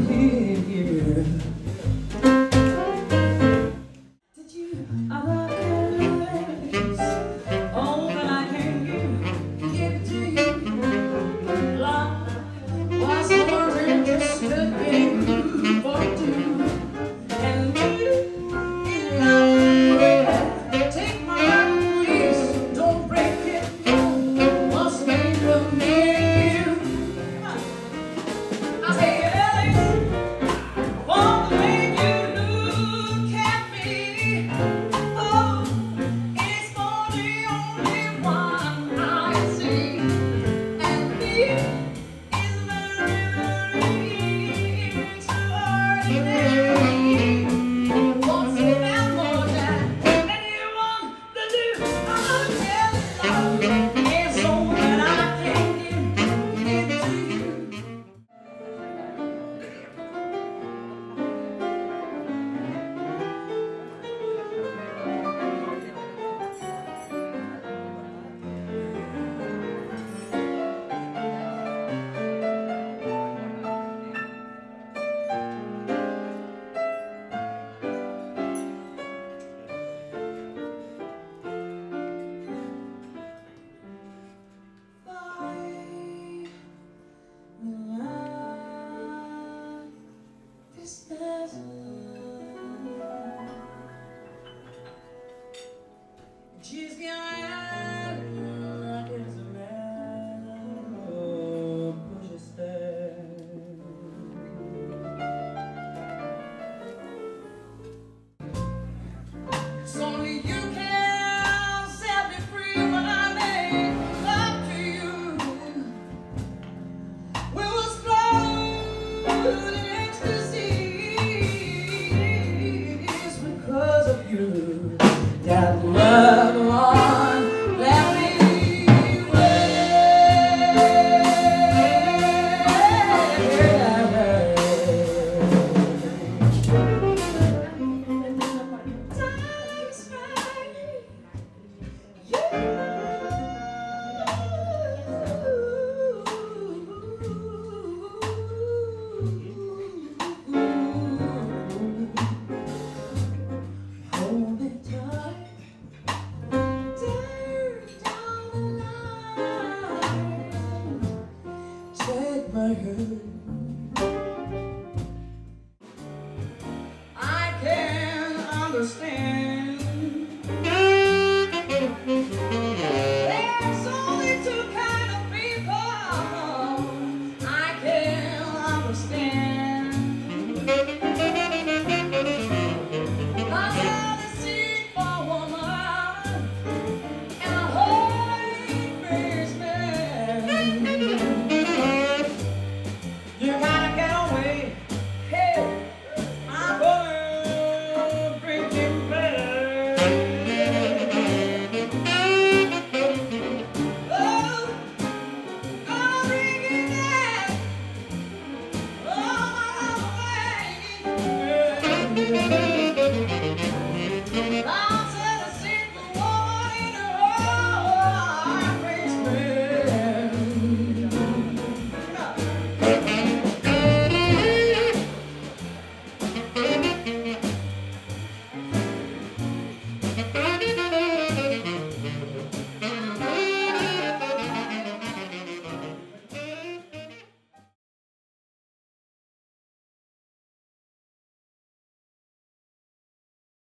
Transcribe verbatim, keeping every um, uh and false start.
here. Did you ever guess all that I can give, give to you? Love was more than just a game for two. And you, in love, take my heart, please, don't break it. What's made of me? I'll take it, Ellie, for the way you look at me. Oh, it's for the only one I see. And he is very, very extraordinary. Wants me now more than anyone to do. I'll tell you love is all that I can give, give to you. She's got is a man who pushes there. It's only you can set me free when I make love to you. We will explode in ecstasy. It's because of you that love won't let me hold me tight. Take my hand. I can understand.